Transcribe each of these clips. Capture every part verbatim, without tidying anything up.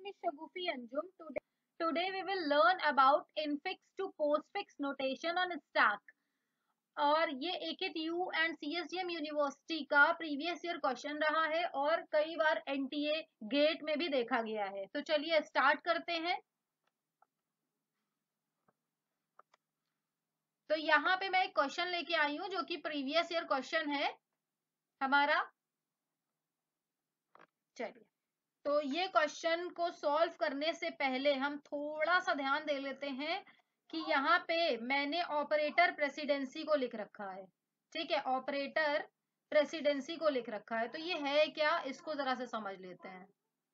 name is Shagufi Anjum. Today, today we will learn about infix to postfix notation on stack. और ये A K T U and C S D M university का previous year question रहा है और कई बार N T A GATE में भी देखा गया है. तो चलिए स्टार्ट करते हैं. तो यहाँ पे मैं एक क्वेश्चन लेके आई हूँ जो कि प्रीवियस ईयर क्वेश्चन है हमारा. चलिए, तो ये क्वेश्चन को सॉल्व करने से पहले हम थोड़ा सा ध्यान दे लेते हैं कि यहाँ पे मैंने ऑपरेटर प्रेसिडेंसी को लिख रखा है. ठीक है, ऑपरेटर प्रेसिडेंसी को लिख रखा है. तो ये है क्या, इसको जरा से समझ लेते हैं.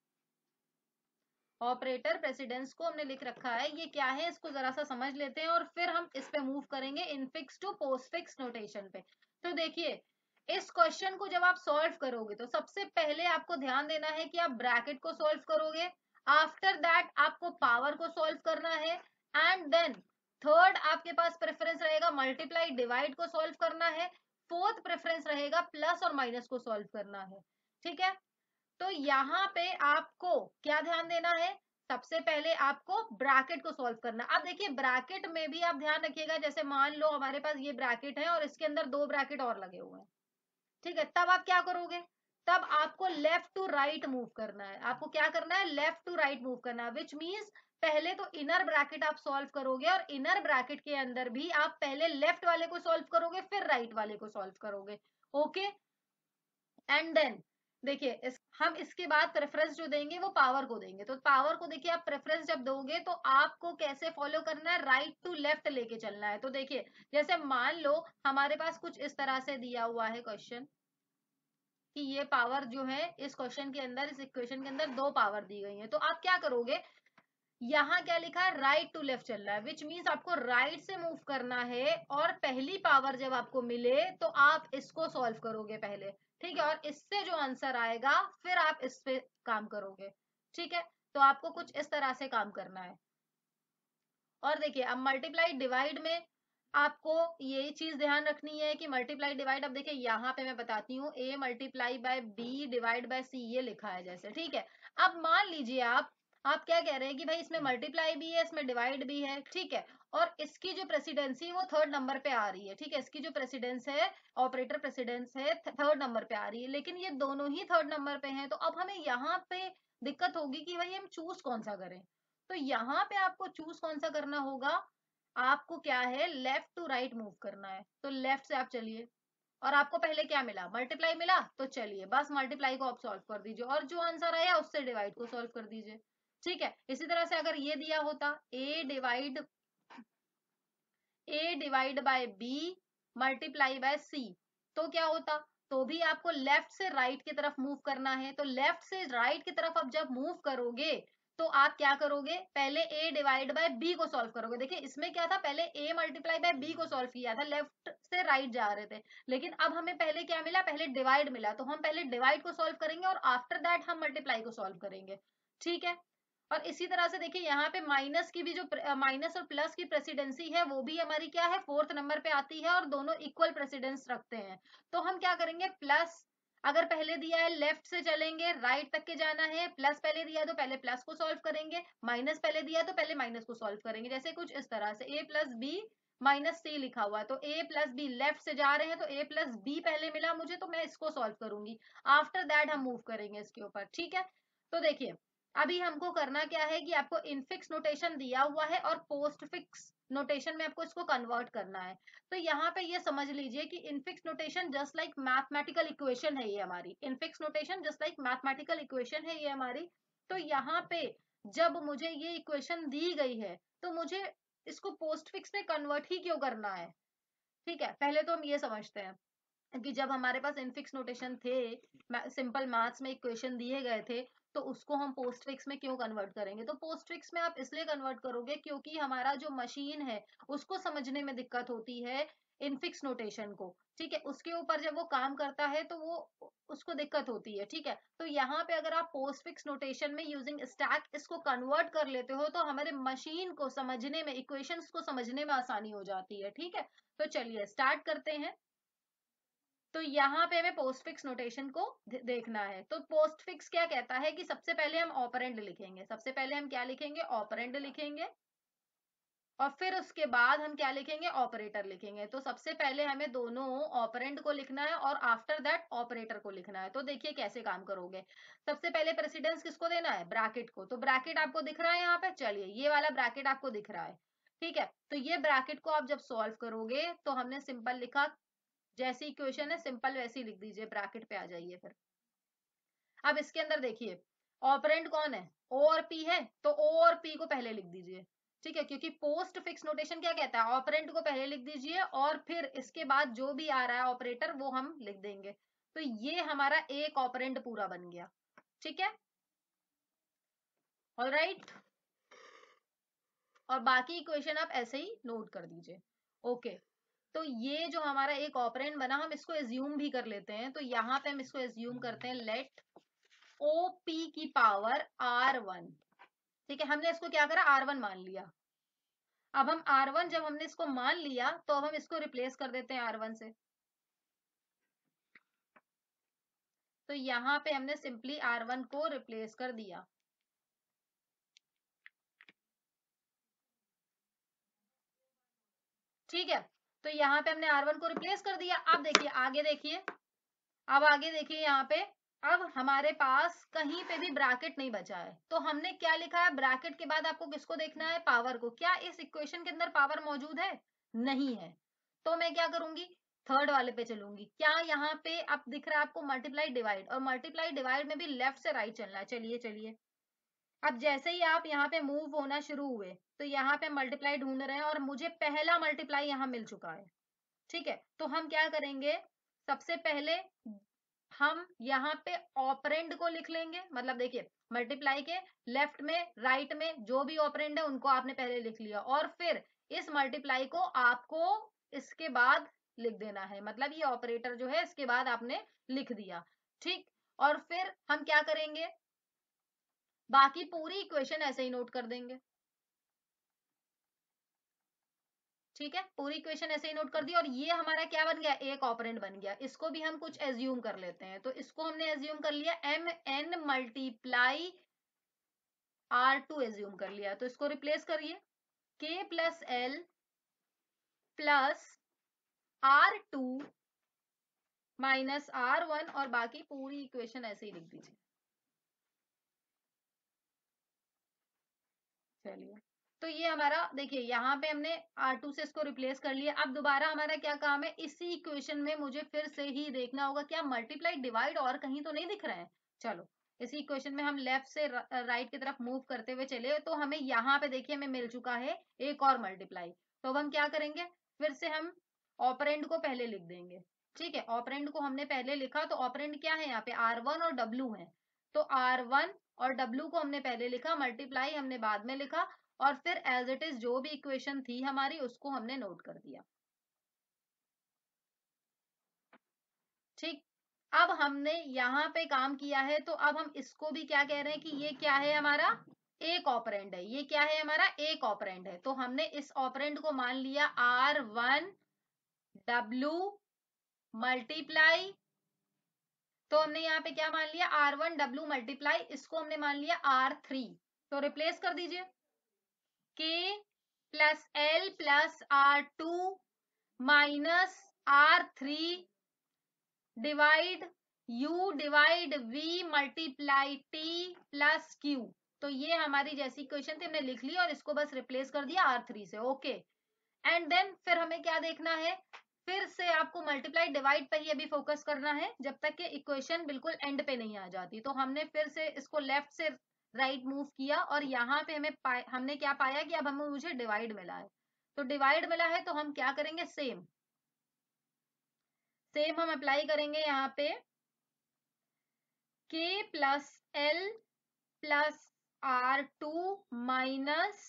ऑपरेटर प्रेसिडेंस को हमने लिख रखा है, ये क्या है इसको जरा सा समझ लेते हैं और फिर हम इस पे मूव करेंगे इनफिक्स टू पोस्टफिक्स नोटेशन पे. तो देखिए, इस क्वेश्चन को जब आप सॉल्व करोगे तो सबसे पहले आपको ध्यान देना है कि आप ब्रैकेट को सॉल्व करोगे. आफ्टर दैट आपको पावर को सॉल्व करना है एंड देन थर्ड आपके पास प्रेफरेंस रहेगा मल्टीप्लाई डिवाइड को सॉल्व करना है. फोर्थ प्रेफरेंस रहेगा प्लस और माइनस को सॉल्व करना है. ठीक है, तो यहाँ पे आपको क्या ध्यान देना है, सबसे पहले आपको ब्रैकेट को सॉल्व करना. अब देखिए, ब्रैकेट में भी आप ध्यान रखिएगा, जैसे मान लो हमारे पास ये ब्रैकेट है और इसके अंदर दो ब्रैकेट और लगे हुए हैं. ठीक है, तब आप क्या करोगे, तब आपको लेफ्ट टू राइट मूव करना है. आपको क्या करना है, लेफ्ट टू राइट मूव करना है, विच मीन्स पहले तो इनर ब्रैकेट आप सॉल्व करोगे और इनर ब्रैकेट के अंदर भी आप पहले लेफ्ट वाले को सॉल्व करोगे फिर राइट वाले को सॉल्व करोगे. ओके, एंड देन देखिए इस, हम इसके बाद प्रेफरेंस जो देंगे वो पावर को देंगे. तो पावर को देखिए, आप प्रेफरेंस जब दोगे तो आपको कैसे फॉलो करना है, राइट टू लेफ्ट लेके चलना है. तो देखिए, जैसे मान लो हमारे पास कुछ इस तरह से दिया हुआ है क्वेश्चन कि ये पावर जो है इस क्वेश्चन के अंदर, इस इक्वेशन के अंदर दो पावर दी गई है. तो आप क्या करोगे, यहाँ क्या लिखा है, राइट टू लेफ्ट चल रहा है, विच मीन्स आपको राइट right से मूव करना है और पहली पावर जब आपको मिले तो आप इसको सॉल्व करोगे पहले. ठीक है, और इससे जो आंसर आएगा फिर आप इस पे काम करोगे. ठीक है, तो आपको कुछ इस तरह से काम करना है. और देखिए, अब मल्टीप्लाई डिवाइड में आपको ये चीज ध्यान रखनी है कि मल्टीप्लाई डिवाइड, अब देखिए यहाँ पे मैं बताती हूँ, A multiply by B divide by C ये लिखा है जैसे. ठीक है, अब मान लीजिए आप आप क्या कह रहे हैं कि भाई इसमें मल्टीप्लाई भी है, इसमें डिवाइड भी है. ठीक है, और इसकी जो प्रेसिडेंसी है वो थर्ड नंबर पे आ रही है. ठीक है, इसकी जो प्रेसिडेंस है, ऑपरेटर प्रेसिडेंस है, थर्ड नंबर पे आ रही है, लेकिन ये दोनों ही थर्ड नंबर पे हैं. तो अब हमें यहाँ पे दिक्कत होगी कि भाई हम चूज कौन सा करें. तो यहाँ पे आपको चूज कौन सा करना होगा, आपको क्या है, लेफ्ट टू राइट मूव करना है. तो लेफ्ट से आप चलिए, और आपको पहले क्या मिला, मल्टीप्लाई मिला, तो चलिए बस मल्टीप्लाई को आप सॉल्व कर दीजिए और जो आंसर आया उससे डिवाइड को सॉल्व कर दीजिए. ठीक है, इसी तरह से अगर ये दिया होता a divide a divide by b multiply by c, तो क्या होता, तो भी आपको लेफ्ट से राइट की तरफ मूव करना है. तो लेफ्ट से राइट की तरफ आप जब मूव करोगे तो आप क्या करोगे, पहले a डिवाइड बाय b को सॉल्व करोगे. देखिए इसमें क्या था, पहले a मल्टीप्लाई बाय b को सॉल्व किया था, लेफ्ट से राइट जा रहे थे, लेकिन अब हमें पहले क्या मिला, पहले डिवाइड मिला, तो हम पहले डिवाइड को सॉल्व करेंगे और आफ्टर दैट हम मल्टीप्लाई को सॉल्व करेंगे. ठीक है, और इसी तरह से देखिए यहाँ पे माइनस की भी जो माइनस और प्लस की प्रेसिडेंसी है वो भी हमारी क्या है, फोर्थ नंबर पे आती है और दोनों इक्वल प्रेसिडेंस रखते हैं. तो हम क्या करेंगे, प्लस अगर पहले दिया है लेफ्ट से चलेंगे, राइट तक के जाना है, प्लस पहले दिया तो पहले प्लस को सॉल्व करेंगे, माइनस पहले दिया तो पहले माइनस को सॉल्व करेंगे. जैसे कुछ इस तरह से a plus B minus C लिखा हुआ है, तो a प्लस बी लेफ्ट से जा रहे हैं, तो a प्लस बी पहले मिला मुझे तो मैं इसको सॉल्व करूंगी, आफ्टर दैट हम मूव करेंगे इसके ऊपर. ठीक है, तो देखिए अभी हमको करना क्या है कि आपको इनफिक्स नोटेशन दिया हुआ है और पोस्ट फिक्स नोटेशन में आपको इसको कन्वर्ट करना है. तो यहाँ पे ये समझ लीजिए कि infix notation just like mathematical equation है ये हमारी, infix notation just like mathematical equation है ये हमारी. तो यहाँ पे जब मुझे ये इक्वेशन दी गई है तो मुझे इसको पोस्ट फिक्स में कन्वर्ट ही क्यों करना है. ठीक है, पहले तो हम ये समझते हैं कि जब हमारे पास इनफिक्स नोटेशन थे, सिंपल मैथ्स में इक्वेशन दिए गए थे, तो उसको हम पोस्ट फिक्स में क्यों कन्वर्ट करेंगे. तो पोस्ट फिक्स में आप इसलिए कन्वर्ट करोगे क्योंकि हमारा जो मशीन है उसको समझने में दिक्कत होती है इनफिक्स नोटेशन को. ठीक है, उसके ऊपर जब वो काम करता है तो वो उसको दिक्कत होती है. ठीक है, तो यहाँ पे अगर आप पोस्ट फिक्स नोटेशन में यूजिंग स्टैक इसको कन्वर्ट कर लेते हो तो हमारे मशीन को समझने में, इक्वेशंस को समझने में आसानी हो जाती है. ठीक है, तो चलिए स्टार्ट करते हैं. तो यहाँ पे हमें पोस्ट फिक्स नोटेशन को देखना है। तो पोस्ट फिक्स क्या कहता है कि सबसे पहले हम ऑपरेंड लिखेंगे, सबसे पहले हम क्या लिखेंगे, ऑपरेंड लिखेंगे, और फिर उसके बाद हम क्या लिखेंगे, ऑपरेटर लिखेंगे। तो सबसे पहले हमें दोनों ऑपरेंड को लिखना है और आफ्टर दैट ऑपरेटर को लिखना है। तो देखिए कैसे काम करोगे। सबसे पहले प्रेसिडेंस किसको देना है, ब्रैकेट को। तो ब्रैकेट आपको दिख रहा है यहाँ पे, चलिए ये वाला ब्रैकेट आपको दिख रहा है, ठीक है। तो ये ब्रैकेट को आप जब सॉल्व करोगे तो हमने सिंपल लिखा, जैसी इक्वेशन है सिंपल वैसी लिख दीजिए, ब्रैकेट पे आ जाइए फिर। अब इसके अंदर देखिए ऑपरेंड कौन है, ओ और पी है, तो ओ और पी को पहले लिख दीजिए, ठीक है, क्योंकि पोस्ट फिक्स नोटेशन क्या कहता है, ऑपरेंड को पहले लिख दीजिए और फिर इसके बाद जो भी आ रहा है ऑपरेटर वो हम लिख देंगे। तो ये हमारा एक ऑपरेंड पूरा बन गया, ठीक है, ऑलराइट। और बाकी इक्वेशन आप ऐसे ही नोट कर दीजिए, ओके। तो ये जो हमारा एक ऑपरेंड बना, हम इसको एज्यूम भी कर लेते हैं। तो यहाँ पे हम इसको एज्यूम करते हैं, लेट ओ पी की पावर आर वन, ठीक है। हमने इसको क्या करा, आर वन मान लिया। अब हम आर वन जब हमने इसको मान लिया तो अब हम इसको रिप्लेस कर देते हैं आर वन से। तो यहाँ पे हमने सिंपली आर वन को रिप्लेस कर दिया, ठीक है। तो यहाँ पे हमने आर वन को रिप्लेस कर दिया। अब देखिए आगे, देखिए अब आगे देखिए यहाँ पे, अब हमारे पास कहीं पे भी ब्रैकेट नहीं बचा है। तो हमने क्या लिखा है, ब्रैकेट के बाद आपको किसको देखना है, पावर को। क्या इस इक्वेशन के अंदर पावर मौजूद है, नहीं है। तो मैं क्या करूंगी, थर्ड वाले पे चलूंगी। क्या यहाँ पे अब दिख रहा है आपको मल्टीप्लाई डिवाइड, और मल्टीप्लाई डिवाइड में भी लेफ्ट से राइट चलना है। चलिए चलिए, अब जैसे ही आप यहाँ पे मूव होना शुरू हुए तो यहाँ पे मल्टीप्लाई ढूंढ रहे हैं और मुझे पहला मल्टीप्लाई यहाँ मिल चुका है, ठीक है। तो हम क्या करेंगे, सबसे पहले हम यहाँ पे ऑपरेंड को लिख लेंगे। मतलब देखिए मल्टीप्लाई के लेफ्ट में राइट में जो भी ऑपरेंड है उनको आपने पहले लिख लिया, और फिर इस मल्टीप्लाई को आपको इसके बाद लिख देना है। मतलब ये ऑपरेटर जो है इसके बाद आपने लिख दिया, ठीक। और फिर हम क्या करेंगे, बाकी पूरी इक्वेशन ऐसे ही नोट कर देंगे, ठीक है। पूरी इक्वेशन ऐसे ही नोट कर दी, और ये हमारा क्या बन गया, एक ऑपरेंड बन गया। इसको भी हम कुछ एज्यूम कर लेते हैं। तो इसको हमने एज्यूम कर लिया, M N multiply R two assume कर लिया। तो इसको रिप्लेस करिए, K plus L plus R two minus R one, और बाकी पूरी इक्वेशन ऐसे ही लिख दीजिए। चलिए, तो ये हमारा देखिए यहाँ पे हमने आर टू से इसको रिप्लेस कर लिया। अब दोबारा हमारा क्या काम है, इसी इक्वेशन में मुझे फिर से ही देखना होगा क्या मल्टीप्लाई डिवाइड और कहीं तो नहीं दिख रहे हैं। चलो इसी इक्वेशन में हम लेफ्ट से राइट की तरफ मूव करते हुए चले, तो हमें यहाँ पे देखिए हमें मिल चुका है एक और मल्टीप्लाई। तो अब हम क्या करेंगे, फिर से हम ऑपरेंड को पहले लिख देंगे, ठीक है। ऑपरेंड को हमने पहले लिखा, तो ऑपरेंड क्या है यहाँ पे, आर वन और डब्ल्यू है। तो आर वन और डब्ल्यू को हमने पहले लिखा, मल्टीप्लाई हमने बाद में लिखा, और फिर एज इट इज जो भी इक्वेशन थी हमारी उसको हमने नोट कर दिया, ठीक। अब हमने यहाँ पे काम किया है, तो अब हम इसको भी क्या कह रहे हैं कि ये क्या है हमारा, एक ऑपरेंड है। ये क्या है हमारा, एक ऑपरेंड है। तो हमने इस ऑपरेंड को मान लिया आर वन डब्ल्यू मल्टीप्लाई, तो हमने यहाँ पे क्या मान लिया, आर वन डब्ल्यू मल्टीप्लाई, इसको हमने मान लिया आर थ्री। तो रिप्लेस कर दीजिए, K plus L plus R two minus R three divide U divide V multiply T plus Q. तो ये हमारी जैसी इक्वेशन थी हमने लिख ली और इसको बस रिप्लेस कर दिया आर थ्री से, ओके। एंड देन फिर हमें क्या देखना है, फिर से आपको मल्टीप्लाई डिवाइड पे ही अभी फोकस करना है जब तक कि इक्वेशन बिल्कुल एंड पे नहीं आ जाती। तो हमने फिर से इसको लेफ्ट से राइट मूव किया, और यहाँ पे हमें पाए, हमने क्या पाया कि अब हमें मुझे डिवाइड मिला है। तो डिवाइड मिला है तो हम क्या करेंगे, सेम सेम हम अप्लाई करेंगे यहाँ पे, K plus L plus R two minus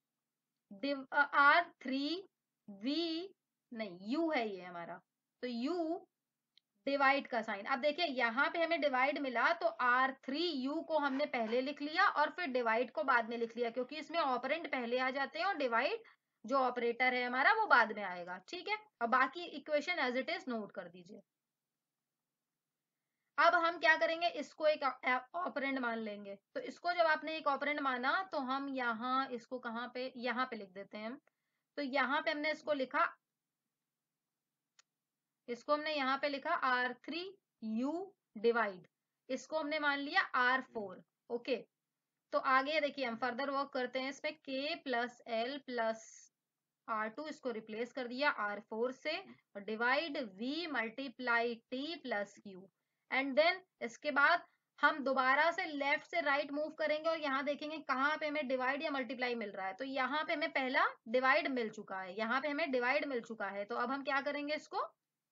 R three V, नहीं यू है ये हमारा, तो यू डिवाइड का साइन। अब देखिए यहाँ पे हमें डिवाइड मिला, तो आर थ्री यू को हमने पहले लिख लिया और फिर डिवाइड को बाद में लिख लिया, क्योंकि इसमें ऑपरेंड पहले आ जाते हैं और डिवाइड जो ऑपरेटर है हमारा वो बाद में आएगा, ठीक है। और बाकी equation as it is note कर दीजिए। अब हम क्या करेंगे, इसको एक ऑपरेंड मान लेंगे। तो इसको जब आपने एक ऑपरेंड माना तो हम यहाँ इसको कहाँ पे, यहाँ पे लिख देते हैं हम। तो यहाँ पे हमने इसको लिखा, इसको हमने यहाँ पे लिखा आर थ्री यू डिवाइड, इसको हमने मान लिया आर फोर। ओके, तो आगे देखिए हम फर्दर वर्क करते हैं इसमें, K plus L plus R two, इसको रिप्लेस कर दिया आर फोर से, और divide V multiply T plus Q. And then इसके बाद हम दोबारा से लेफ्ट से राइट मूव करेंगे और यहाँ देखेंगे कहाँ पे हमें डिवाइड या मल्टीप्लाई मिल रहा है। तो यहाँ पे हमें पहला डिवाइड मिल चुका है, यहाँ पे हमें डिवाइड मिल चुका है। तो अब हम क्या करेंगे, इसको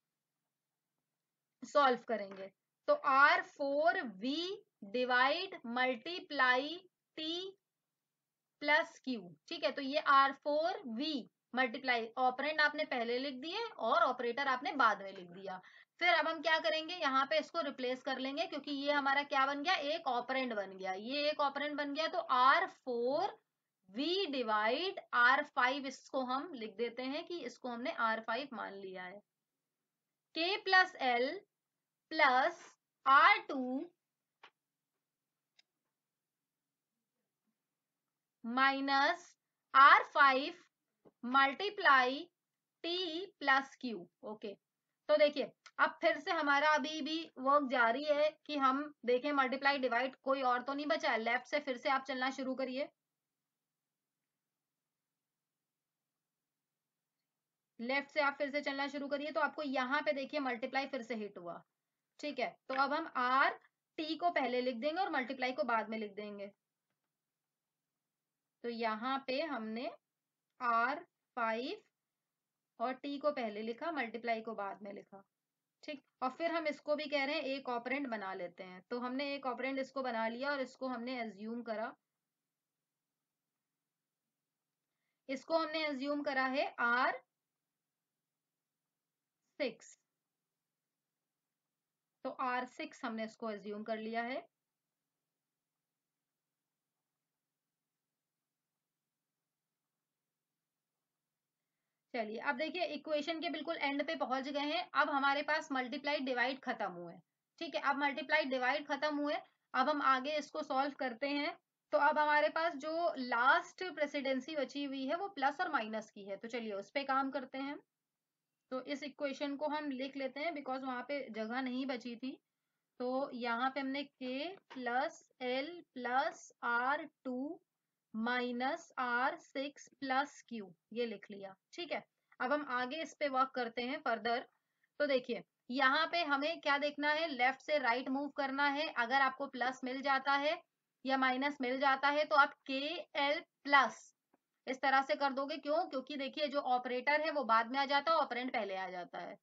सॉल्व करेंगे। तो R four V divide multiply T plus Q, ठीक है। तो ये R four V multiply, operand आपने पहले लिख दिए और ऑपरेटर आपने बाद में लिख दिया। फिर अब हम क्या करेंगे, यहाँ पे इसको रिप्लेस कर लेंगे, क्योंकि ये हमारा क्या बन गया, एक ऑपरेंड बन गया, ये एक ऑपरेंड बन गया। तो R four V divide R five, इसको हम लिख देते हैं कि इसको हमने आर फाइव मान लिया है। K plus L plus R two minus R five multiply T plus Q. Okay, तो देखिए अब फिर से हमारा अभी भी वर्क जारी है कि हम देखें मल्टीप्लाई डिवाइड कोई और तो नहीं बचा है। लेफ्ट से फिर से आप चलना शुरू करिए, लेफ्ट से आप फिर से चलना शुरू करिए। तो आपको यहाँ पे देखिए मल्टीप्लाई फिर से हिट हुआ, ठीक है। तो अब हम आर टी को पहले लिख देंगे और मल्टीप्लाई को बाद में लिख देंगे। तो यहाँ पे हमने आर फाइव और टी को पहले लिखा, मल्टीप्लाई को बाद में लिखा, ठीक। और फिर हम इसको भी कह रहे हैं एक ऑपरेंड बना लेते हैं। तो हमने एक ऑपरेंड इसको बना लिया और इसको हमने एज्यूम करा, इसको हमने एज्यूम करा है आर सिक्स। तो आर सिक्स हमने इसको एज्यूम कर लिया है। चलिए अब देखिए इक्वेशन के बिल्कुल एंड पे पहुंच गए हैं। अब हमारे पास मल्टीप्लाई डिवाइड खत्म हुए, ठीक है। अब मल्टीप्लाई डिवाइड खत्म हुए, अब हम आगे इसको सॉल्व करते हैं। तो अब हमारे पास जो लास्ट प्रेसिडेंसी बची हुई है वो प्लस और माइनस की है। तो चलिए उस पे काम करते हैं। तो इस इक्वेशन को हम लिख लेते हैं, बिकॉज वहां पे जगह नहीं बची थी। तो यहाँ पे हमने k plus L plus R two minus R six plus Q ये लिख लिया, ठीक है। अब हम आगे इस पे वर्क करते हैं फर्दर। तो देखिए यहाँ पे हमें क्या देखना है, लेफ्ट से राइट मूव करना है। अगर आपको प्लस मिल जाता है या माइनस मिल जाता है तो आप के एल प्लस इस तरह से कर दोगे। क्यों, क्योंकि देखिए जो ऑपरेटर है वो बाद में आ जाता है, ऑपरेंड पहले आ जाता है।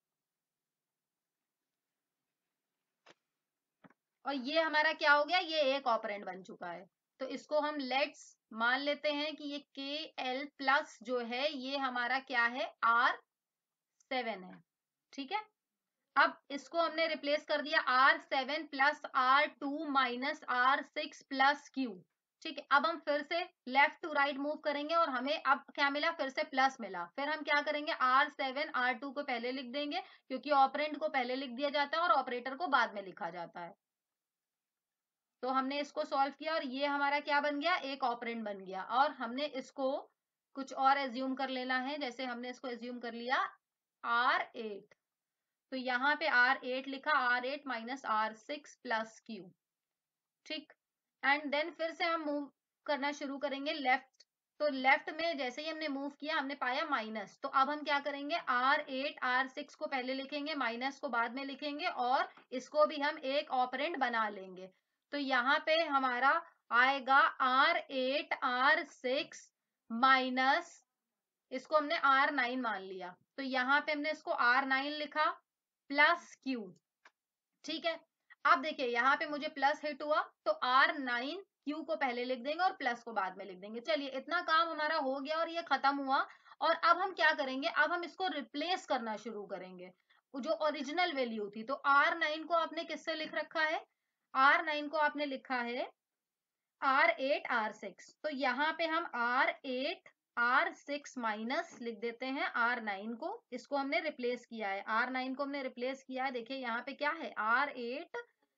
और ये हमारा क्या हो गया, ये एक ऑपरेंड बन चुका है। तो इसको हम लेट्स मान लेते हैं कि ये के एल प्लस जो है ये हमारा क्या है, आर सेवन है, ठीक है। अब इसको हमने रिप्लेस कर दिया R seven plus R two minus R six plus Q, ठीक है। अब हम फिर से लेफ्ट टू राइट मूव करेंगे और हमें अब क्या मिला, फिर से प्लस मिला। फिर हम क्या करेंगे, आर सेवन आर टू को पहले लिख देंगे, क्योंकि ऑपरेंड को पहले लिख दिया जाता है और ऑपरेटर को बाद में लिखा जाता है। तो हमने इसको सॉल्व किया और ये हमारा क्या बन गया, एक ऑपरेंड बन गया। और हमने इसको कुछ और एज्यूम कर लेना है, जैसे हमने इसको एज्यूम कर लिया आर एट। तो यहाँ पे आर एट लिखा, R eight minus R six plus Q, ठीक। एंड देन फिर से हम मूव करना शुरू करेंगे लेफ्ट। तो लेफ्ट में जैसे ही हमने मूव किया हमने पाया माइनस। तो अब हम क्या करेंगे, आर एट आर सिक्स को पहले लिखेंगे, माइनस को बाद में लिखेंगे और इसको भी हम एक ऑपरेंड बना लेंगे। तो यहाँ पे हमारा आएगा R eight R six minus, इसको हमने आर नाइन मान लिया। तो यहाँ पे हमने इसको आर नाइन लिखा प्लस क्यू, ठीक है। अब देखिए यहाँ पे मुझे प्लस हिट हुआ, तो आर नाइन क्यू को पहले लिख देंगे और प्लस को बाद में लिख देंगे। चलिए इतना काम हमारा हो गया और ये खत्म हुआ। और अब हम क्या करेंगे, अब हम इसको रिप्लेस करना शुरू करेंगे जो ओरिजिनल वैल्यू थी। तो आर नाइन को आपने किससे लिख रखा है, आर नाइन को आपने लिखा है आर एट आर सिक्स। तो यहाँ पे हम R eight R six minus लिख देते हैं आर नाइन को, इसको हमने रिप्लेस किया है, आर नाइन को हमने रिप्लेस किया है। देखिए यहाँ पे क्या है, R eight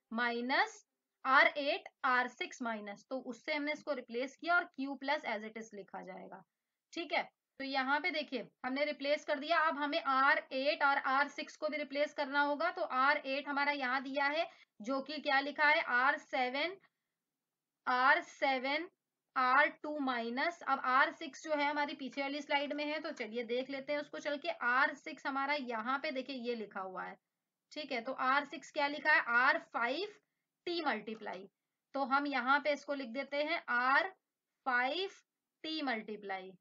minus R eight R six minus, तो उससे हमने इसको रिप्लेस किया और Q plus as it is लिखा जाएगा। ठीक है, तो यहाँ पे देखिए हमने रिप्लेस कर दिया। अब हमें आर एट और आर सिक्स को भी रिप्लेस करना होगा। तो आर एट हमारा यहाँ दिया है, जो कि क्या लिखा है, R seven R seven R two minus. अब आर सिक्स जो है हमारी पीछे वाली स्लाइड में है, तो चलिए देख लेते हैं उसको चल के। आर सिक्स हमारा यहाँ पे देखिए ये लिखा हुआ है। ठीक है, तो आर सिक्स क्या लिखा है, आर फाइव टी मल्टीप्लाई। तो हम यहाँ पे इसको लिख देते हैं आर फाइव टी मल्टीप्लाई।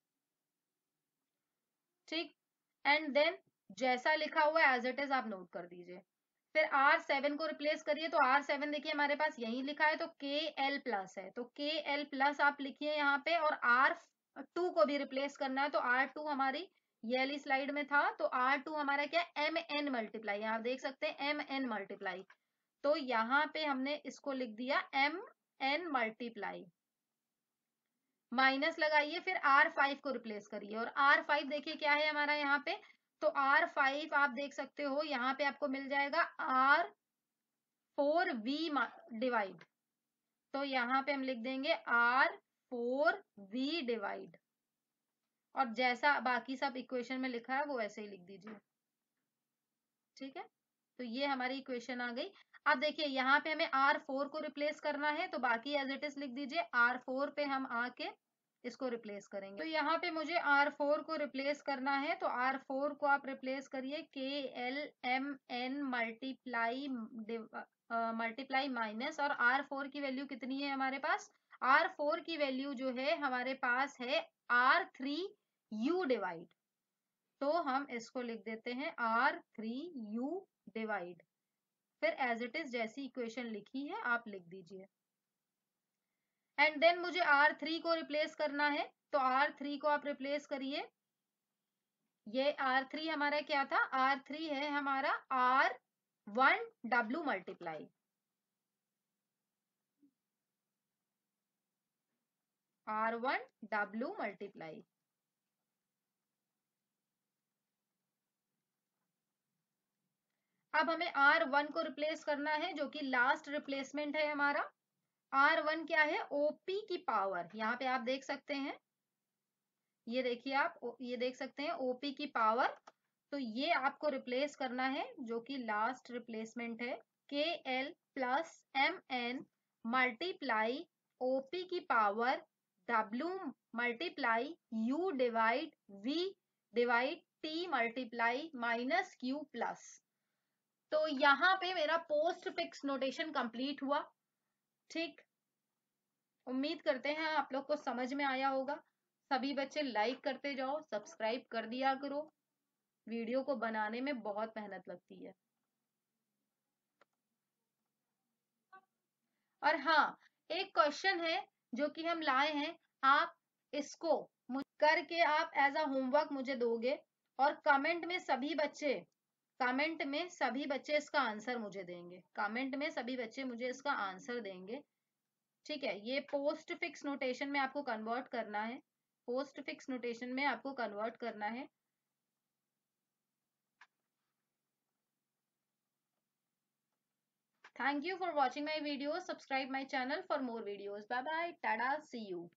ठीक, एंड देन जैसा लिखा हुआ है एज इट इज आप नोट कर दीजिए। फिर आर सेवन को रिप्लेस करिए। तो आर सेवन देखिए हमारे पास यही लिखा है, तो के एल प्लस है, तो के एल प्लस आप लिखिए यहाँ पे। और आर टू को भी रिप्लेस करना है, तो आर टू हमारी ये वाली स्लाइड में था, तो आर टू हमारा क्या, एम एन मल्टीप्लाई। आप देख सकते हैं एम एन मल्टीप्लाई। तो यहाँ पे हमने इसको लिख दिया एम एन मल्टीप्लाई। माइनस लगाइए, फिर आर फाइव को रिप्लेस करिए। और आर फाइव देखिए क्या है हमारा यहाँ पे, तो आर फाइव आप देख सकते हो यहाँ पे आपको मिल जाएगा आर फोर वी डिवाइड। तो यहाँ पे हम लिख देंगे आर फोर वी डिवाइड, और जैसा बाकी सब इक्वेशन में लिखा है वो ऐसे ही लिख दीजिए। ठीक है, तो ये हमारी इक्वेशन आ गई। अब देखिए यहाँ पे हमें आर फोर को रिप्लेस करना है, तो बाकी एज इट इज लिख दीजिए। आर फोर पे हम आके इसको रिप्लेस करेंगे। तो यहाँ पे मुझे आर फोर को रिप्लेस करना है, तो आर फोर को आप रिप्लेस करिए K L M N multiply multiply minus. और आर फोर की वैल्यू कितनी है हमारे पास, आर फोर की वैल्यू जो है हमारे पास है आर थ्री यू डिवाइड। तो हम इसको लिख देते हैं आर थ्री यू डिवाइड। फिर एज इट इज जैसी इक्वेशन लिखी है आप लिख दीजिए। एंड देन मुझे आर थ्री को रिप्लेस करना है, तो आर थ्री को आप रिप्लेस करिए। ये आर थ्री हमारा क्या था, आर थ्री है हमारा R one W multiply. R one W multiply. अब हमें आर वन को रिप्लेस करना है, जो कि लास्ट रिप्लेसमेंट है हमारा। आर वन क्या है, ओपी की पावर। यहाँ पे आप देख सकते हैं, ये देखिए आप ये देख सकते हैं ओपी की पावर। तो ये आपको रिप्लेस करना है, जो कि लास्ट रिप्लेसमेंट है, K L plus M N multiply OP की power W multiply U divide V divide T multiply minus Q plus. तो यहाँ पे मेरा पोस्ट फिक्स नोटेशन कंप्लीट हुआ। ठीक, उम्मीद करते हैं आप लोग को समझ में आया होगा। सभी बच्चे लाइक करते जाओ, सब्सक्राइब कर दिया करो। वीडियो को बनाने में बहुत मेहनत लगती है। और हाँ, एक क्वेश्चन है जो कि हम लाए हैं, आप इसको करके आप एज अ होमवर्क मुझे दोगे, और कमेंट में सभी बच्चे कमेंट में सभी बच्चे इसका आंसर मुझे देंगे। कमेंट में सभी बच्चे मुझे इसका आंसर देंगे। ठीक है, ये पोस्ट फिक्स नोटेशन में आपको कन्वर्ट करना है। पोस्ट फिक्स नोटेशन में आपको कन्वर्ट करना है। Thank you for watching my videos. Subscribe my channel for more videos. Bye bye. Tada. See you.